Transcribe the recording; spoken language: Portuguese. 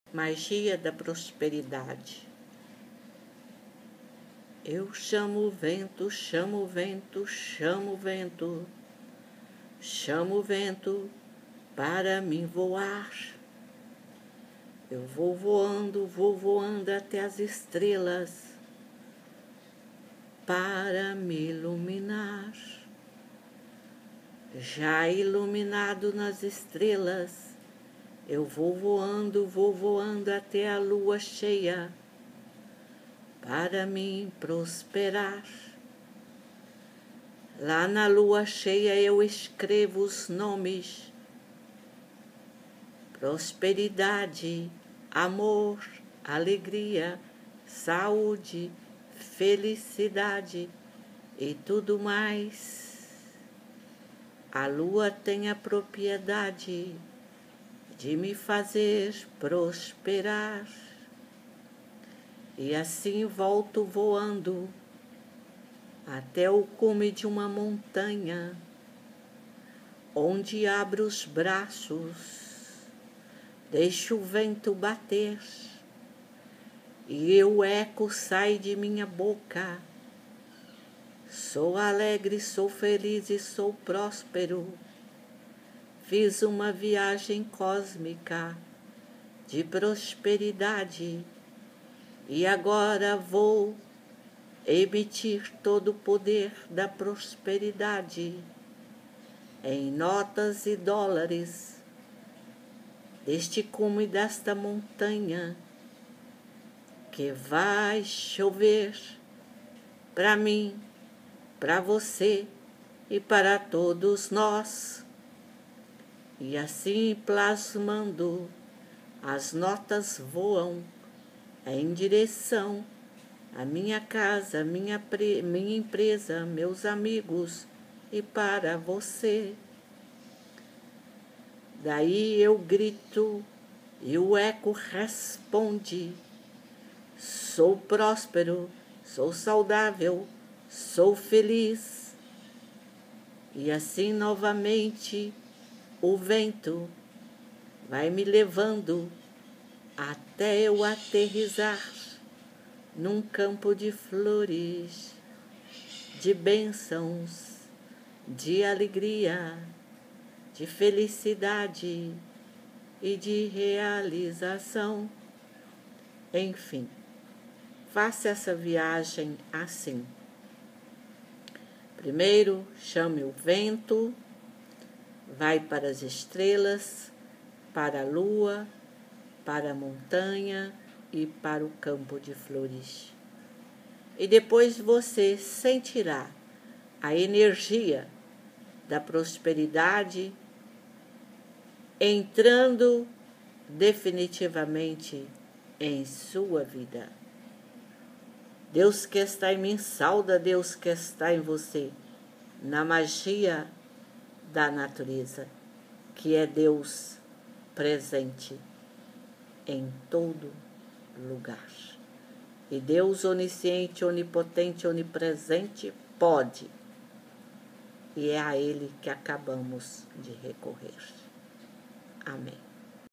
Magia da prosperidade. Eu chamo o vento, chamo o vento, chamo o vento, chamo o vento para mim voar. Eu vou voando até as estrelas para me iluminar. Já iluminado nas estrelas, eu vou voando até a lua cheia para mim prosperar. Lá na lua cheia eu escrevo os nomes: prosperidade, amor, alegria, saúde, felicidade e tudo mais. A lua tem a propriedade de me fazer prosperar. E assim volto voando até o cume de uma montanha, onde abro os braços, deixo o vento bater, e o eco sai de minha boca. Sou alegre, sou feliz e sou próspero. Fiz uma viagem cósmica de prosperidade e agora vou emitir todo o poder da prosperidade em notas e dólares deste cume desta montanha, que vai chover para mim, para você e para todos nós. E assim, plasmando, as notas voam em direção à minha casa, minha empresa, meus amigos e para você. Daí eu grito e o eco responde: sou próspero, sou saudável, sou feliz. E assim novamente o vento vai me levando até eu aterrissar num campo de flores, de bênçãos, de alegria, de felicidade e de realização. Enfim, faça essa viagem assim. Primeiro, chame o vento, vai para as estrelas, para a lua, para a montanha e para o campo de flores. E depois você sentirá a energia da prosperidade entrando definitivamente em sua vida. Deus que está em mim sauda Deus que está em você, na magia da natureza, que é Deus presente em todo lugar. E Deus onisciente, onipotente, onipresente pode. E é a Ele que acabamos de recorrer. Amém.